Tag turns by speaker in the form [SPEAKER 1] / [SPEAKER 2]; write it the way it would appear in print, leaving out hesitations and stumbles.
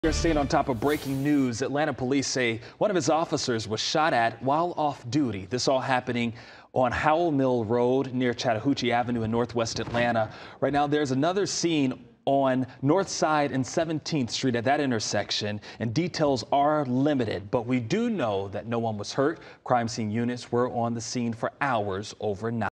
[SPEAKER 1] You're staying on top of breaking news. Atlanta police say one of his officers was shot at while off duty. This all happening on Howell Mill Road near Chattahoochee Avenue in Northwest Atlanta. Right now, there's another scene on North Side and 17th Street at that intersection, and details are limited. But we do know that no one was hurt. Crime scene units were on the scene for hours overnight.